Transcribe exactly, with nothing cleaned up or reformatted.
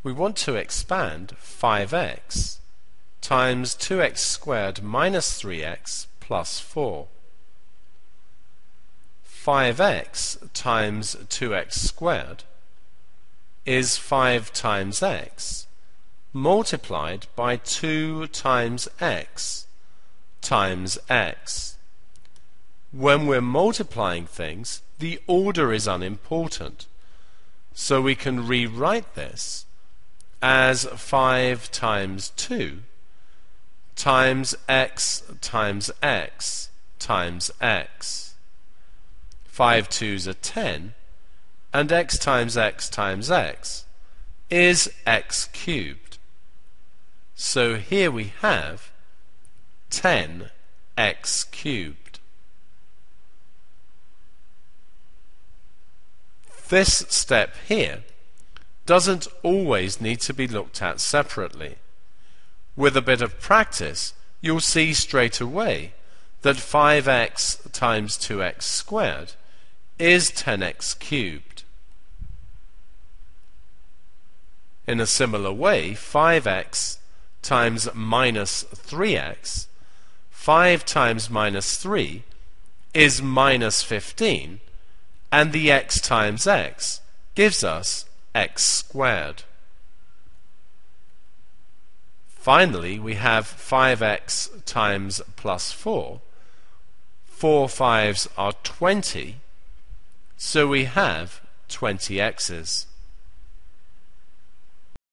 we want to expand five x times two x squared minus three x plus four. five x times two x squared is five times x multiplied by two times x times x. When we're multiplying things, the order is unimportant, so we can rewrite this as five times two times x times x times x. five twos are ten, and x times x times x is x cubed. So here we have ten x cubed. This step here doesn't always need to be looked at separately. With a bit of practice, you'll see straight away that five x times two x squared is ten x cubed. In a similar way, five x times minus three x, five times minus three is minus fifteen, and the x times x gives us x squared. Finally, we have five x times plus four. Four fives are twenty, so we have twenty x's.